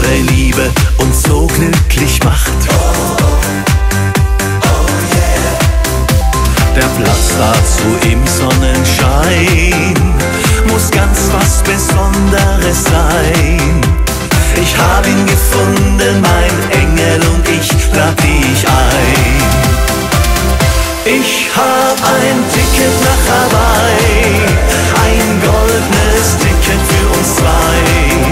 unsere Liebe uns so glücklich macht. Der Platz dazu im Sonnenschein muss ganz was Besonderes sein. Ich hab ihn gefunden, mein Engel, und ich lad dich ein. Ich hab ein Ticket nach Hawaii, ein goldenes Ticket für uns zwei.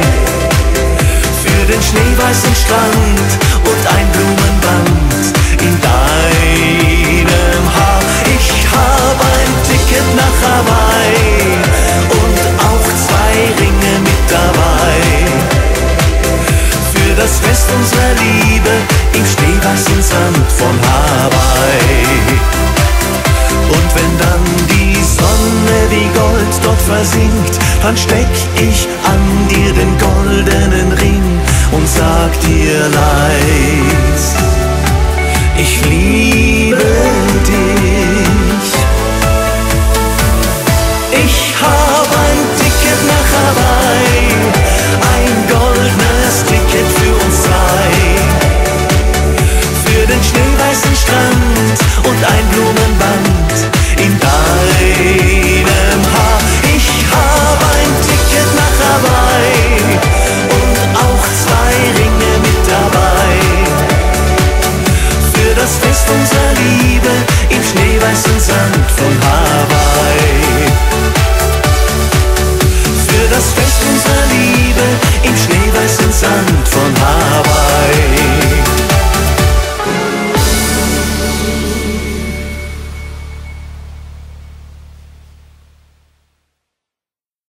Für den schneeweißen Strand und ein Blumenband in deinem Haar. Ich hab ein Ticket nach Hawaii und auch 2 Ringe mit dabei. Für das Fest unserer Liebe im schneeweißen Sand von Hawaii. Und wenn dann die Sonne wie Gold dort versinkt, dann steck ich an dir den goldenen Ring und sag dir Leih.